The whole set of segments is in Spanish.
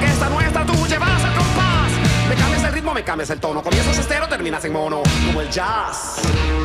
fiesta nuestra, tú llevas el compás. Me cambias el ritmo, me cambias el tono. Comienzas estero, terminas en mono, como el jazz.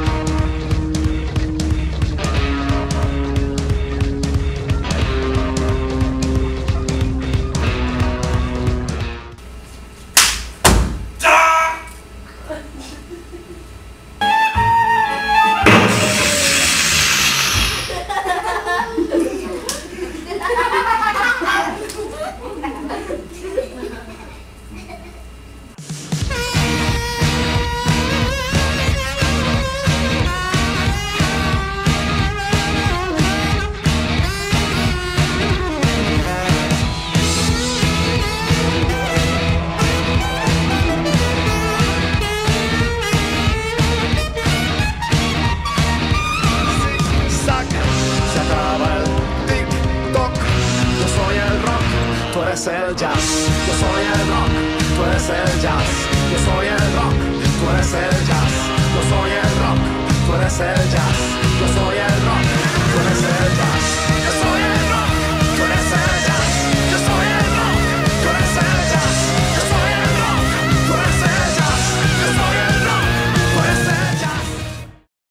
Tú eres el jazz, yo soy el rock, tú eres el jazz, yo soy el rock, tú eres el jazz, yo soy el rock, tú eres el jazz, yo soy el